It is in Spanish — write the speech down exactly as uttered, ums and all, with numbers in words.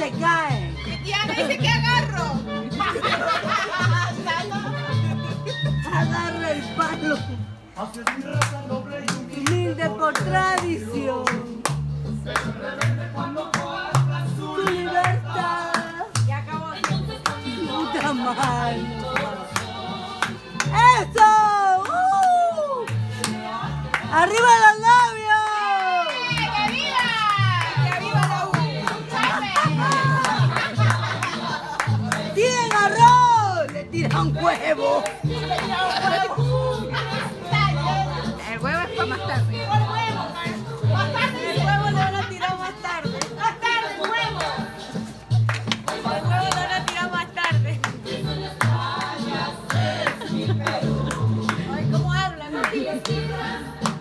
se cae. Ya me dice que agarro. Agarra el palo. Humilde por tradición. Tu libertad. Ya acabó. Puta madre. ¡Eso! ¡Uh! ¡Arriba los labios! ¡Que viva! ¡Que viva la U! ¡Tiren arroz! ¡Le tiran huevo! El huevo es para más tarde. El huevo, más tarde. El huevo lo van a tirar más tarde. Más tarde, el huevo. El huevo lo van a tirar más tarde. Ay, ¿cómo hablan?